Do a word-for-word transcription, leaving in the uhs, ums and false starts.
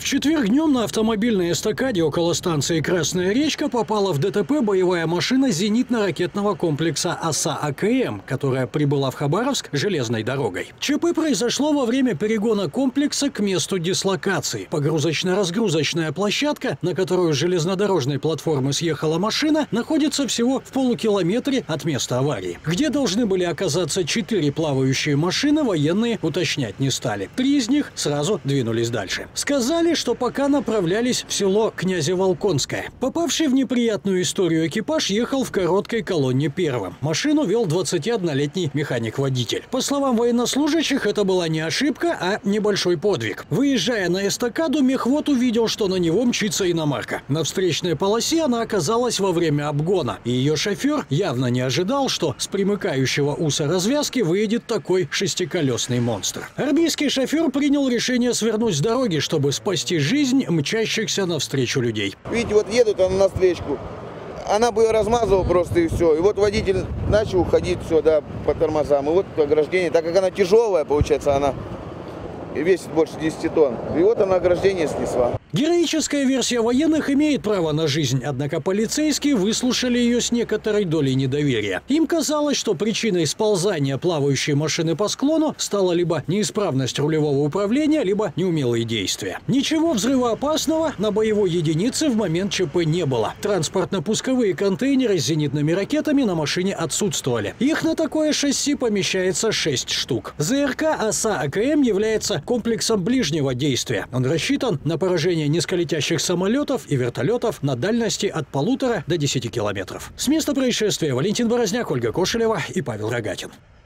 В четверг днем на автомобильной эстакаде около станции «Красная речка» попала в ДТП боевая машина зенитно-ракетного комплекса «Оса АКМ», которая прибыла в Хабаровск железной дорогой. ЧП произошло во время перегона комплекса к месту дислокации. Погрузочно-разгрузочная площадка, на которую с железнодорожной платформы съехала машина, находится всего в полукилометре от места аварии. Где должны были оказаться четыре плавающие машины, военные уточнять не стали. Три из них сразу двинулись дальше. Сказали, что пока направлялись в село Князеволконское. Попавший в неприятную историю экипаж ехал в короткой колонне первым. Машину вел двадцатиоднолетний механик-водитель. По словам военнослужащих, это была не ошибка, а небольшой подвиг. Выезжая на эстакаду, мехвод увидел, что на него мчится иномарка. На встречной полосе она оказалась во время обгона, и ее шофер явно не ожидал, что с примыкающего уса развязки выедет такой шестиколесный монстр. Армейский шофер принял решение свернуть с дороги, чтобы спасти жизнь мчащихся навстречу людей. Видите, вот едут она на встречку, она бы ее размазывала просто и все. И вот водитель начал уходить все, да, по тормозам. И вот ограждение, так как она тяжелая, получается, она весит больше десяти тонн. И вот она ограждение снесла. Героическая версия военных имеет право на жизнь, однако полицейские выслушали ее с некоторой долей недоверия. Им казалось, что причиной сползания плавающей машины по склону стала либо неисправность рулевого управления, либо неумелые действия. Ничего взрывоопасного на боевой единице в момент ЧП не было. Транспортно-пусковые контейнеры с зенитными ракетами на машине отсутствовали. Их на такое шасси помещается шесть штук. ЗРК «Оса АКМ» является комплексом ближнего действия. Он рассчитан на поражение низколетящих самолетов и вертолетов на дальности от полутора до десяти километров. С места происшествия Валентин Борозняк, Ольга Кошелева и Павел Рогатин.